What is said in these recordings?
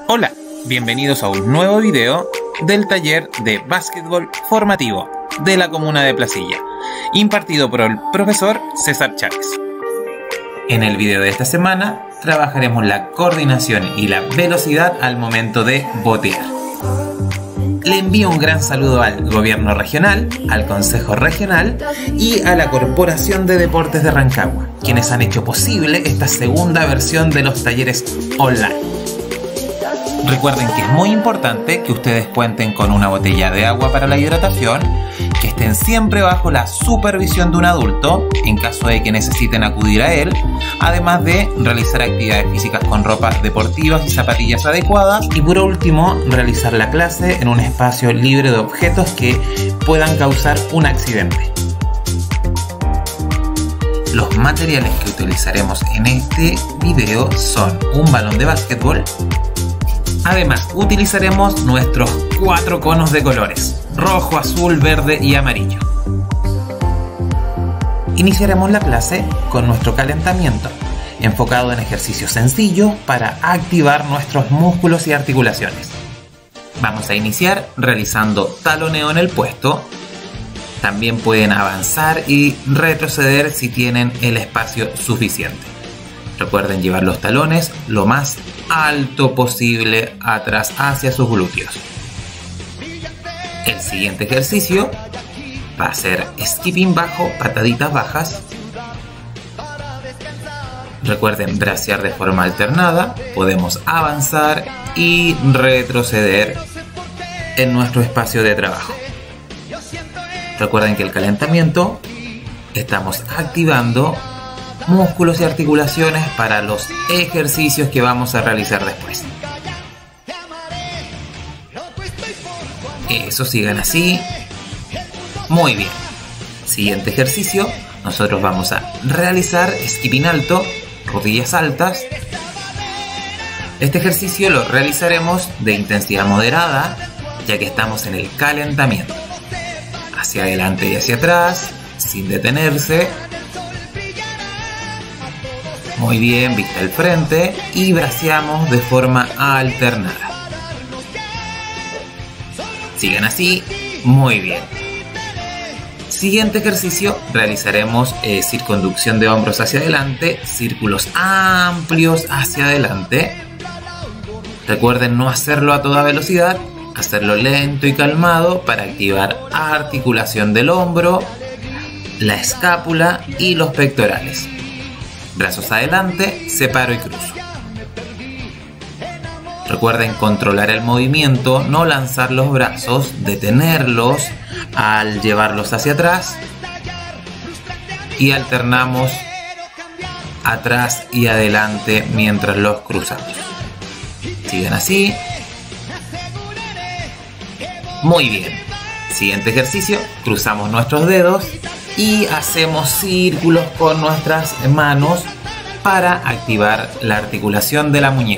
Hola, bienvenidos a un nuevo video del taller de básquetbol formativo de la comuna de Placilla, impartido por el profesor César Chávez. En el video de esta semana trabajaremos la coordinación y la velocidad al momento de botear. Le envío un gran saludo al Gobierno Regional, al Consejo Regional y a la Corporación de Deportes de Rancagua, quienes han hecho posible esta segunda versión de los talleres online. Recuerden que es muy importante que ustedes cuenten con una botella de agua para la hidratación, que estén siempre bajo la supervisión de un adulto en caso de que necesiten acudir a él, además de realizar actividades físicas con ropas deportivas y zapatillas adecuadas, y por último realizar la clase en un espacio libre de objetos que puedan causar un accidente. Los materiales que utilizaremos en este video son un balón de básquetbol. Además, utilizaremos nuestros 4 conos de colores: rojo, azul, verde y amarillo. Iniciaremos la clase con nuestro calentamiento, enfocado en ejercicios sencillos para activar nuestros músculos y articulaciones. Vamos a iniciar realizando taloneo en el puesto. También pueden avanzar y retroceder si tienen el espacio suficiente. Recuerden llevar los talones lo más alto posible atrás hacia sus glúteos. El siguiente ejercicio va a ser skipping bajo, pataditas bajas. Recuerden bracear de forma alternada. Podemos avanzar y retroceder en nuestro espacio de trabajo. Recuerden que el calentamiento estamos activando músculos y articulaciones para los ejercicios que vamos a realizar después. Eso, sigan así. Muy bien. Siguiente ejercicio, nosotros vamos a realizar skipping alto, rodillas altas. Este ejercicio lo realizaremos de intensidad moderada, ya que estamos en el calentamiento. Hacia adelante y hacia atrás, sin detenerse. Muy bien, vista al frente y braceamos de forma alternada. Sigan así, muy bien. Siguiente ejercicio, realizaremos circunducción de hombros hacia adelante, círculos amplios hacia adelante. Recuerden no hacerlo a toda velocidad, hacerlo lento y calmado para activar articulación del hombro, la escápula y los pectorales. Brazos adelante, separo y cruzo. Recuerden controlar el movimiento, no lanzar los brazos, detenerlos al llevarlos hacia atrás y alternamos atrás y adelante mientras los cruzamos. Sigan así. Muy bien. Siguiente ejercicio, cruzamos nuestros dedos y hacemos círculos con nuestras manos para activar la articulación de la muñeca.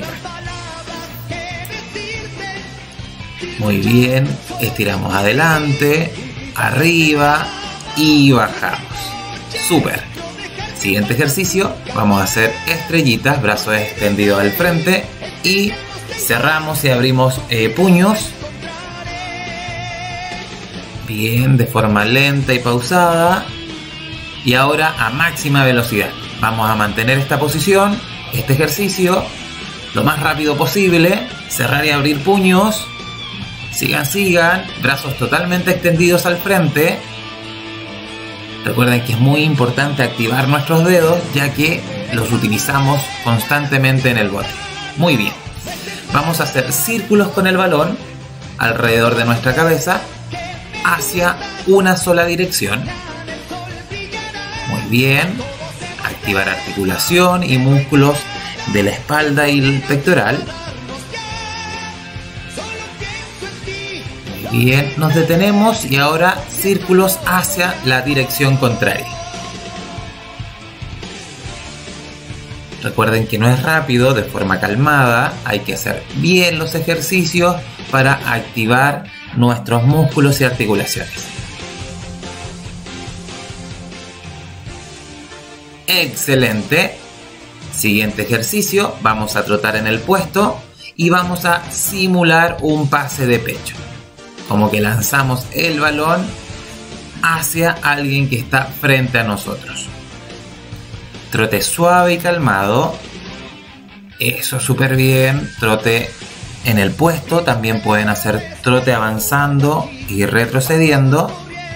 Muy bien, estiramos adelante, arriba y bajamos. Súper. Siguiente ejercicio, vamos a hacer estrellitas, brazos extendidos al frente y cerramos y abrimos puños. Bien, de forma lenta y pausada. Y ahora a máxima velocidad. Vamos a mantener esta posición, este ejercicio, lo más rápido posible. Cerrar y abrir puños. Sigan. Brazos totalmente extendidos al frente. Recuerden que es muy importante activar nuestros dedos, ya que los utilizamos constantemente en el bote. Muy bien. Vamos a hacer círculos con el balón alrededor de nuestra cabeza, hacia una sola dirección. Muy bien. Activar articulación y músculos de la espalda y el pectoral. Muy bien. Nos detenemos y ahora círculos hacia la dirección contraria. Recuerden que no es rápido, de forma calmada. Hay que hacer bien los ejercicios para activar nuestros músculos y articulaciones. Excelente. Siguiente ejercicio, vamos a trotar en el puesto y vamos a simular un pase de pecho. Como que lanzamos el balón hacia alguien que está frente a nosotros. Trote suave y calmado. Eso, súper bien. Trote en el puesto. También pueden hacer trote avanzando y retrocediendo.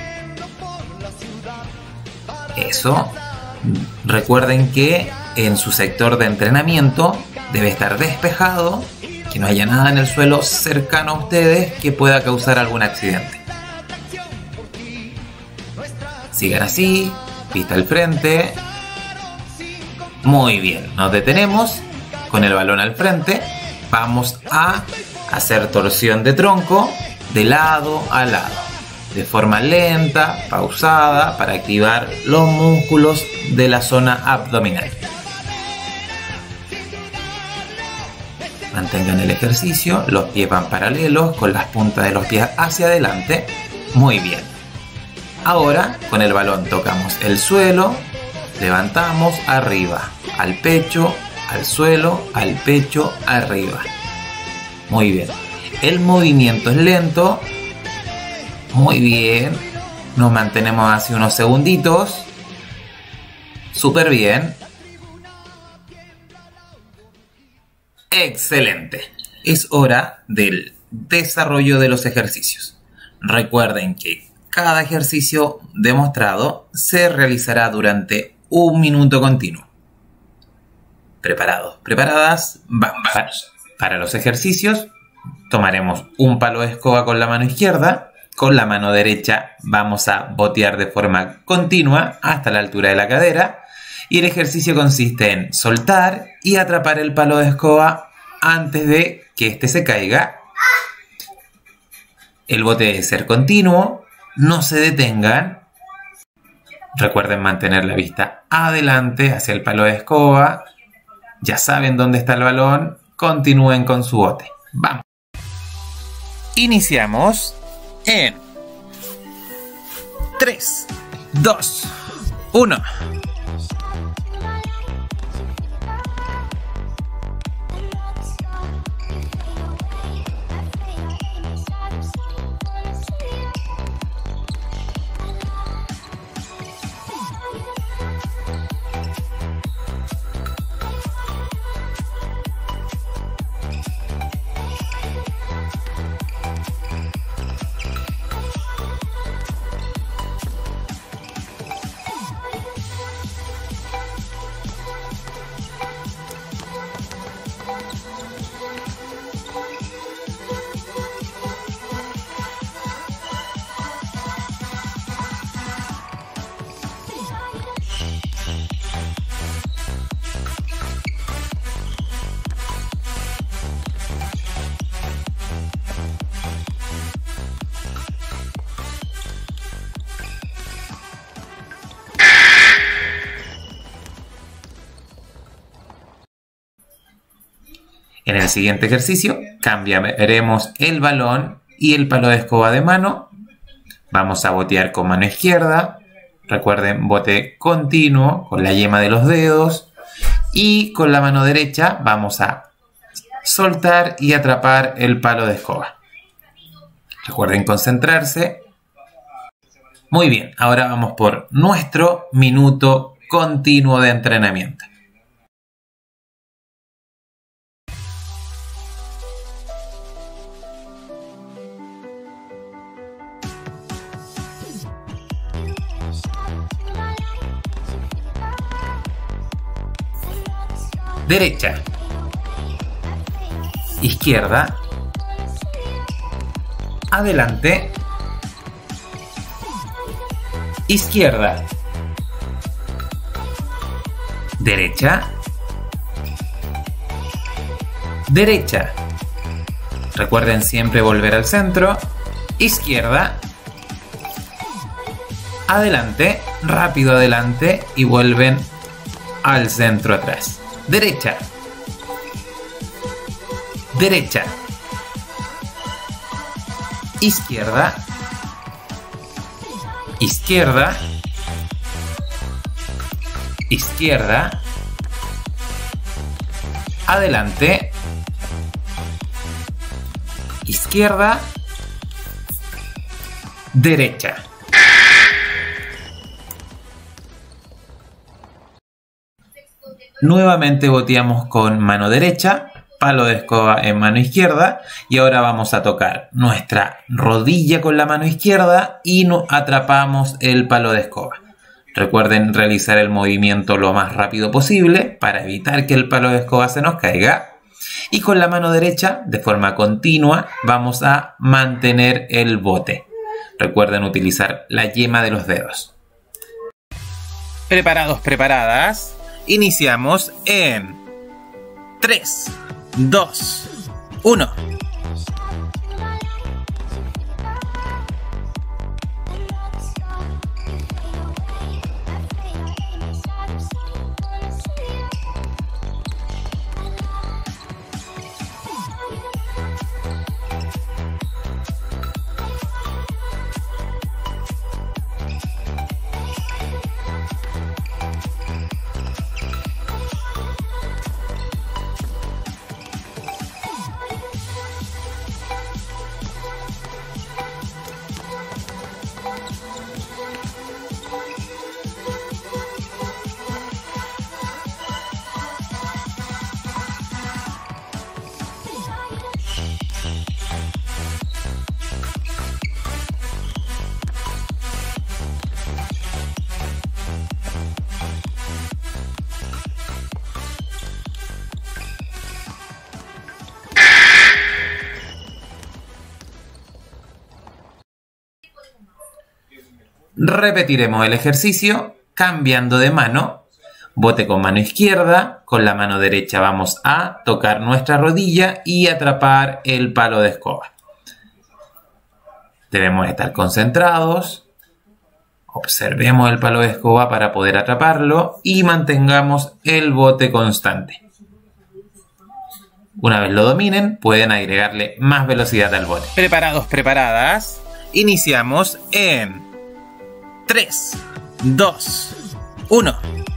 Eso. Recuerden que en su sector de entrenamiento debe estar despejado, que no haya nada en el suelo cercano a ustedes que pueda causar algún accidente. Sigan así, pista al frente. Muy bien, nos detenemos con el balón al frente. Vamos a hacer torsión de tronco de lado a lado, de forma lenta, pausada, para activar los músculos de la zona abdominal. Mantengan el ejercicio, los pies van paralelos con las puntas de los pies hacia adelante. Muy bien. Ahora con el balón tocamos el suelo, levantamos arriba, al pecho, al suelo, al pecho, arriba. Muy bien. El movimiento es lento. Muy bien. Nos mantenemos así unos segunditos. Súper bien. Excelente. Es hora del desarrollo de los ejercicios. Recuerden que cada ejercicio demostrado se realizará durante 1 minuto continuo. ¿Preparados? ¿Preparadas? Vamos. Para los ejercicios tomaremos un palo de escoba con la mano izquierda. Con la mano derecha vamos a botear de forma continua hasta la altura de la cadera. Y el ejercicio consiste en soltar y atrapar el palo de escoba antes de que éste se caiga. El bote debe ser continuo, no se detengan. Recuerden mantener la vista adelante hacia el palo de escoba. Ya saben dónde está el balón, continúen con su bote. Vamos. Iniciamos en 3, 2, 1. En el siguiente ejercicio cambiaremos el balón y el palo de escoba de mano. Vamos a botear con mano izquierda. Recuerden, bote continuo con la yema de los dedos. Y con la mano derecha vamos a soltar y atrapar el palo de escoba. Recuerden concentrarse. Muy bien, ahora vamos por nuestro minuto continuo de entrenamiento. Derecha, izquierda, adelante, izquierda, derecha, derecha. Recuerden siempre volver al centro, izquierda, adelante, rápido adelante y vuelven al centro atrás. Derecha, derecha, izquierda, izquierda, izquierda, adelante, izquierda, derecha. Nuevamente boteamos con mano derecha, palo de escoba en mano izquierda y ahora vamos a tocar nuestra rodilla con la mano izquierda y atrapamos el palo de escoba. Recuerden realizar el movimiento lo más rápido posible para evitar que el palo de escoba se nos caiga. Y con la mano derecha, de forma continua, vamos a mantener el bote. Recuerden utilizar la yema de los dedos. ¿Preparados, preparadas? Iniciamos en 3, 2, 1. Repetiremos el ejercicio cambiando de mano. Bote con mano izquierda, con la mano derecha vamos a tocar nuestra rodilla y atrapar el palo de escoba. Debemos estar concentrados. Observemos el palo de escoba para poder atraparlo y mantengamos el bote constante. Una vez lo dominen, pueden agregarle más velocidad al bote. ¿Preparados, preparadas? Iniciamos en 3, 2, 1.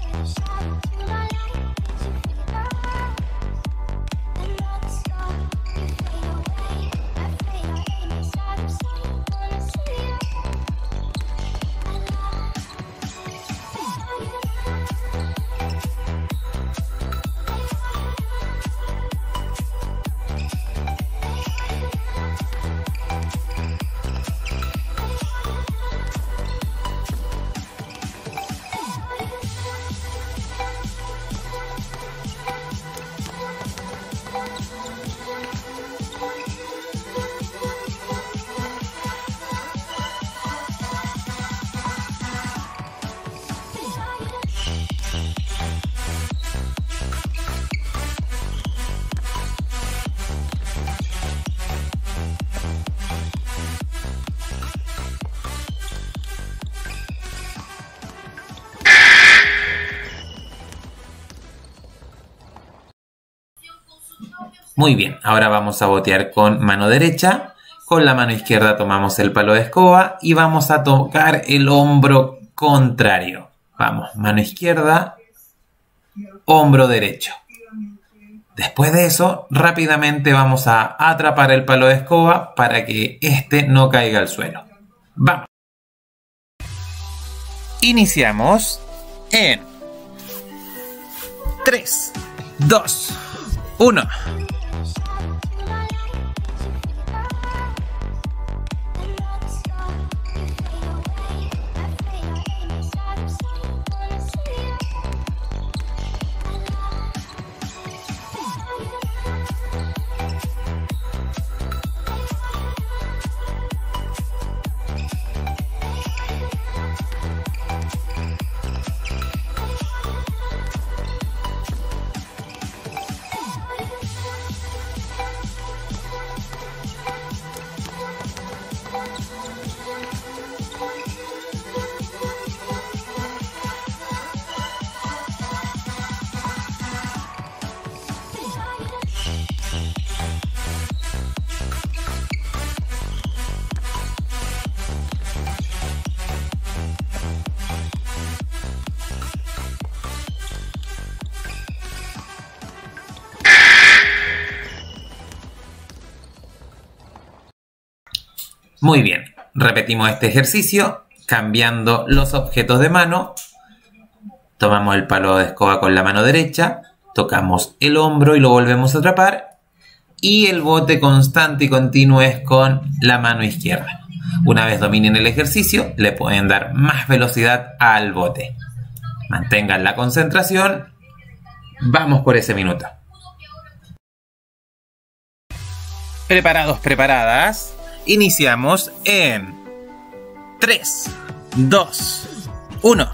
Muy bien, ahora vamos a botear con mano derecha. Con la mano izquierda tomamos el palo de escoba y vamos a tocar el hombro contrario. Vamos, mano izquierda, hombro derecho. Después de eso, rápidamente vamos a atrapar el palo de escoba para que este no caiga al suelo. Vamos. Iniciamos en 3, 2, 1. Muy bien, repetimos este ejercicio cambiando los objetos de mano. Tomamos el palo de escoba con la mano derecha, tocamos el hombro y lo volvemos a atrapar. Y el bote constante y continuo es con la mano izquierda. Una vez dominen el ejercicio, le pueden dar más velocidad al bote. Mantengan la concentración. Vamos por ese minuto. ¿Preparados, preparadas? Iniciamos en 3, 2, 1.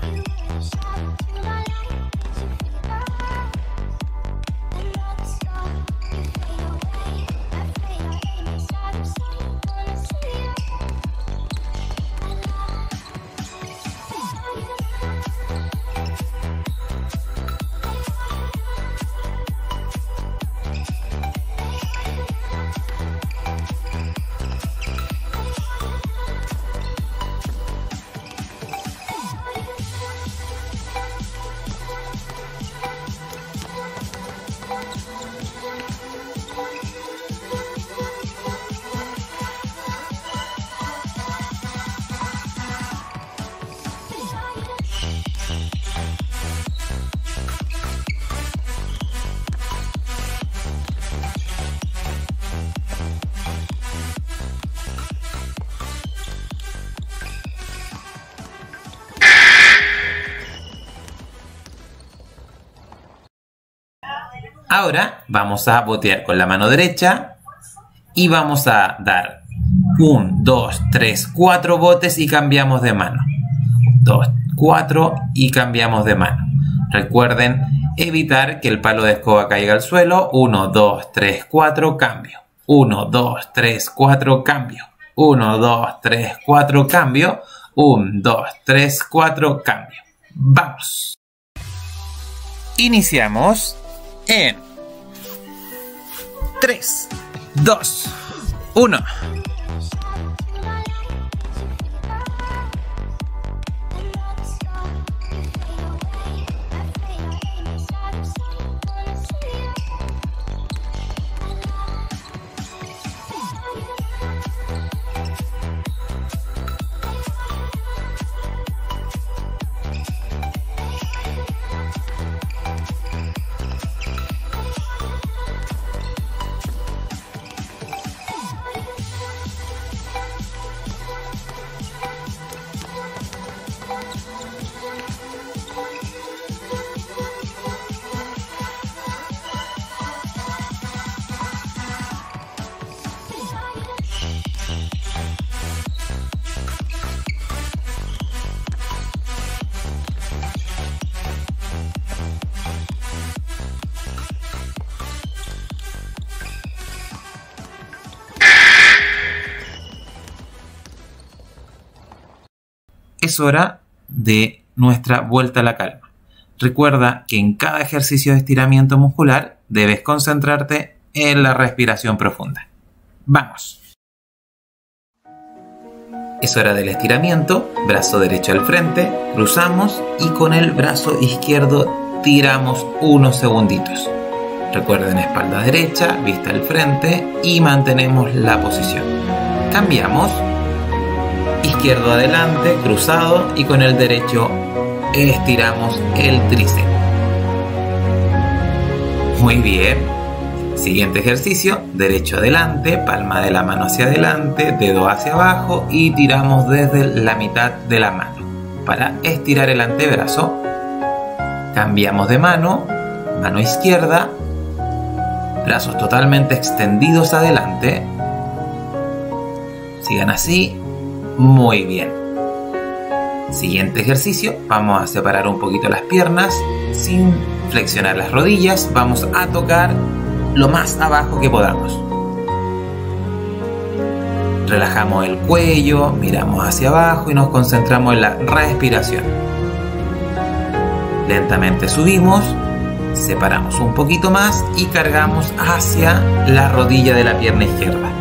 Ahora vamos a botear con la mano derecha y vamos a dar 1, 2, 3, 4 botes y cambiamos de mano. 2, 4 y cambiamos de mano. Recuerden evitar que el palo de escoba caiga al suelo. 1, 2, 3, 4, cambio. 1, 2, 3, 4, cambio. 1, 2, 3, 4, cambio. 1, 2, 3, 4, cambio. ¡Vamos! Iniciamos en 3, 2, 1. Es hora de nuestra vuelta a la calma. Recuerda que en cada ejercicio de estiramiento muscular debes concentrarte en la respiración profunda. ¡Vamos! Es hora del estiramiento. Brazo derecho al frente, cruzamos y con el brazo izquierdo tiramos unos segunditos. Recuerden espalda derecha, vista al frente y mantenemos la posición. Cambiamos. Izquierdo adelante, cruzado y con el derecho estiramos el tríceps. Muy bien. Siguiente ejercicio, derecho adelante, palma de la mano hacia adelante, dedo hacia abajo y tiramos desde la mitad de la mano. Para estirar el antebrazo, cambiamos de mano, mano izquierda, brazos totalmente extendidos adelante. Sigan así. Muy bien. Siguiente ejercicio, vamos a separar un poquito las piernas sin flexionar las rodillas. Vamos a tocar lo más abajo que podamos. Relajamos el cuello, miramos hacia abajo y nos concentramos en la respiración. Lentamente subimos, separamos un poquito más y cargamos hacia la rodilla de la pierna izquierda.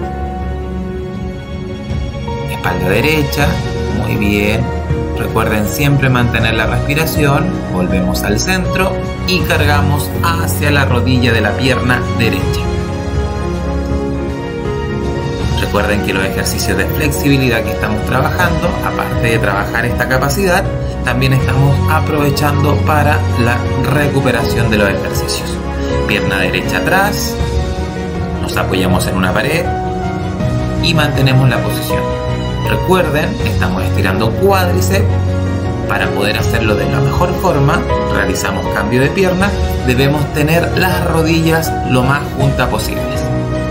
Espalda derecha, muy bien. Recuerden siempre mantener la respiración. Volvemos al centro y cargamos hacia la rodilla de la pierna derecha. Recuerden que los ejercicios de flexibilidad que estamos trabajando, aparte de trabajar esta capacidad, también estamos aprovechando para la recuperación de los ejercicios. Pierna derecha atrás, nos apoyamos en una pared y mantenemos la posición. Recuerden, estamos estirando cuádriceps. Para poder hacerlo de la mejor forma, realizamos cambio de pierna, debemos tener las rodillas lo más juntas posibles.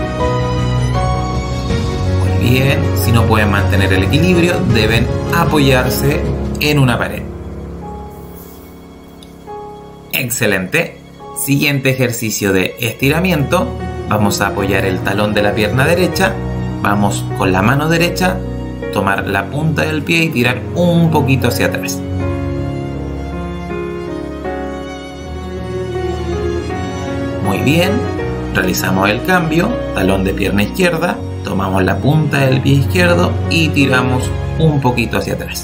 Muy bien, si no pueden mantener el equilibrio, deben apoyarse en una pared. Excelente. Siguiente ejercicio de estiramiento. Vamos a apoyar el talón de la pierna derecha. Vamos con la mano derecha, tomar la punta del pie y tirar un poquito hacia atrás. Muy bien, realizamos el cambio, talón de pierna izquierda, tomamos la punta del pie izquierdo y tiramos un poquito hacia atrás.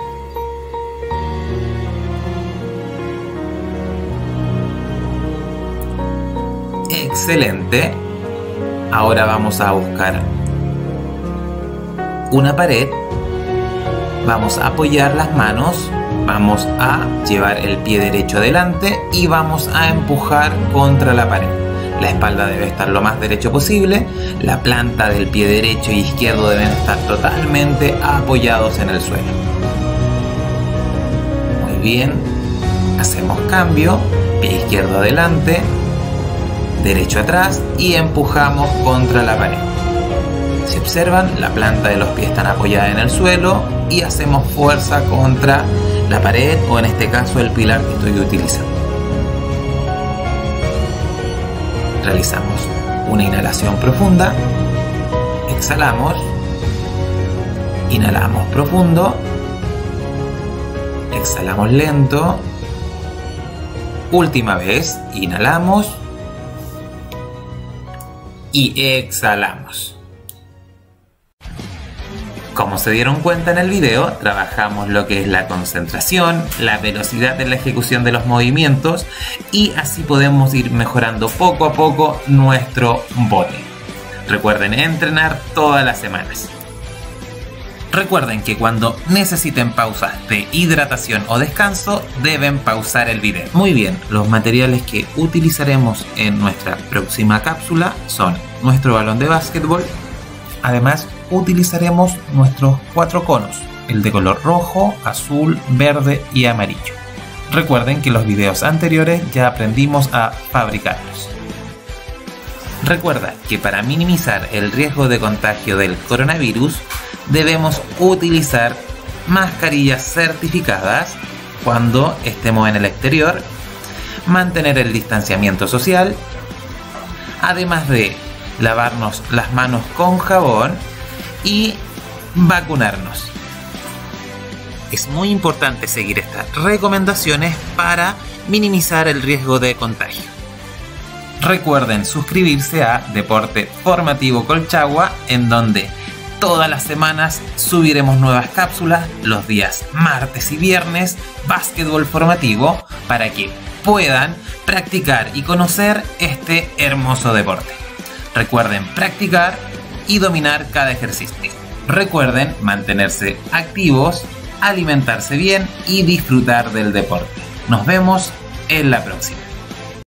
Excelente. Ahora vamos a buscar una pared, vamos a apoyar las manos, vamos a llevar el pie derecho adelante y vamos a empujar contra la pared. La espalda debe estar lo más derecho posible, la planta del pie derecho e izquierdo deben estar totalmente apoyados en el suelo. Muy bien, hacemos cambio, pie izquierdo adelante, derecho atrás y empujamos contra la pared. Si observan, la planta de los pies están apoyadas en el suelo y hacemos fuerza contra la pared o en este caso el pilar que estoy utilizando. Realizamos una inhalación profunda, exhalamos, inhalamos profundo, exhalamos lento, última vez, inhalamos y exhalamos. Como se dieron cuenta en el video, trabajamos lo que es la concentración, la velocidad en la ejecución de los movimientos y así podemos ir mejorando poco a poco nuestro bote. Recuerden entrenar todas las semanas. Recuerden que cuando necesiten pausas de hidratación o descanso, deben pausar el video. Muy bien, los materiales que utilizaremos en nuestra próxima cápsula son nuestro balón de básquetbol. Además, utilizaremos nuestros 4 conos, el de color rojo, azul, verde y amarillo. Recuerden que en los videos anteriores ya aprendimos a fabricarlos. Recuerda que para minimizar el riesgo de contagio del coronavirus, debemos utilizar mascarillas certificadas cuando estemos en el exterior, mantener el distanciamiento social, además de lavarnos las manos con jabón y vacunarnos. Es muy importante seguir estas recomendaciones para minimizar el riesgo de contagio. Recuerden suscribirse a Deporte Formativo Colchagua, en donde todas las semanas subiremos nuevas cápsulas los días martes y viernes, básquetbol formativo, para que puedan practicar y conocer este hermoso deporte. Recuerden practicar y dominar cada ejercicio. Recuerden mantenerse activos, alimentarse bien y disfrutar del deporte. Nos vemos en la próxima.